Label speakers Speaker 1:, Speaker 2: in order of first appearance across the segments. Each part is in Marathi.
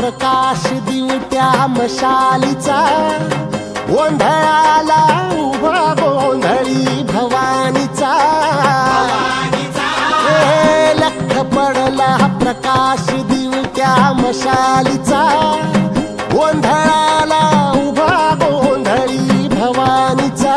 Speaker 1: प्रकाश दिवट्या मशालीचा, गोंधळाला उभा गोंधळी भवानीचा. लख पडला प्रकाश दिवट्या मशालीचा, गोंधळाला उभा गोंधळी भवानीचा.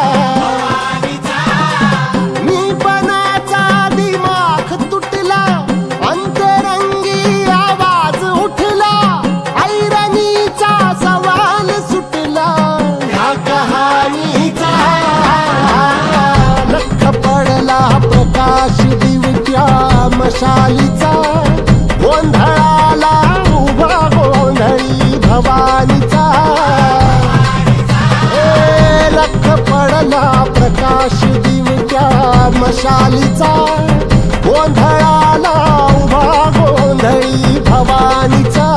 Speaker 1: मी पणाचा दिमाग तुटला, अंतरंगी आवाज उठला, ऐरणीचा सवाल सुटला ह्या कहाणीचा. लख पडला प्रकाश दिवट्या मशालीचा, गोंधळाला उभा गोंधळी भवानीचा. लख पडला प्रकाश दिवट्या मशालीचा, गोंधळाला उभा गोंधळी भवानीचा.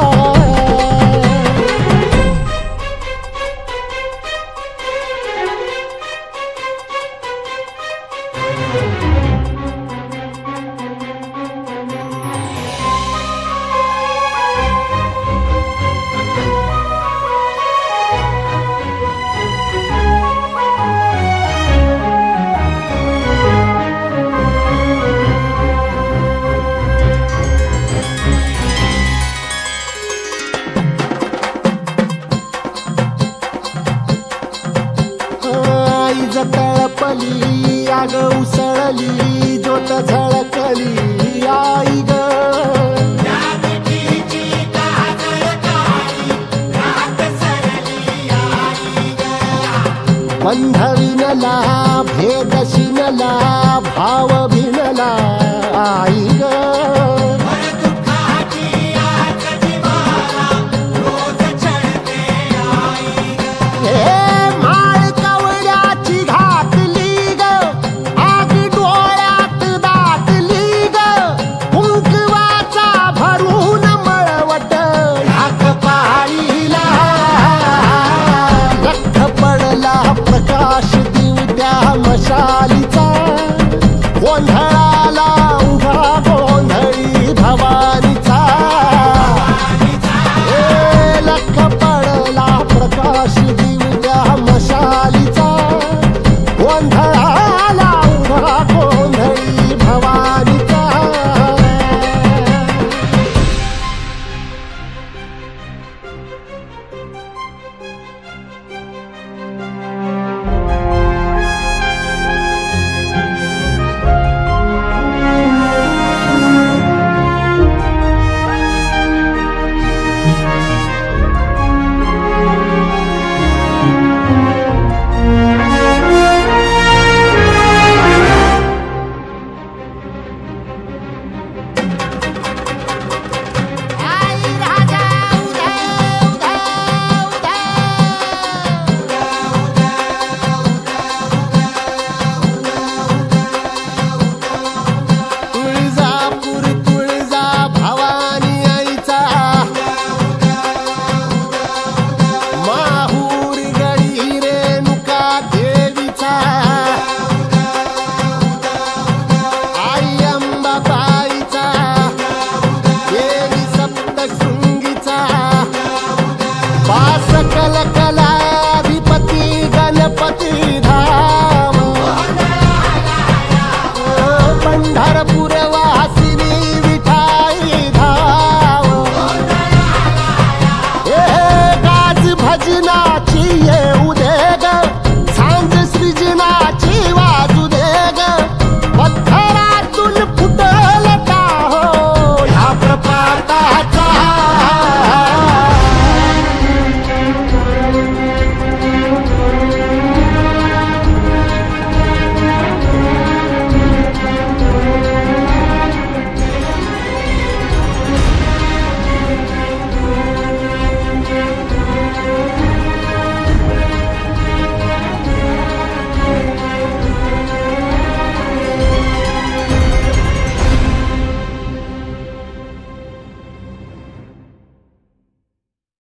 Speaker 1: तळपली आग उसळली, ज्योत झळकली आई ग. बंध विनला भेद शिनला, भाव भिनला आई ग. प्रकाश दिवट्या मशालीचा, गोंधळाला उभा गोंधळी भवानीचा. लख पडला प्रकाश दिवट्या मशालीचा, गोंधळाला उभा गोंधळी भवानीचा. सकल कलाधिपती गणपती धाम, पंढरपूर वासिनी विठाई धाम. गाज भजना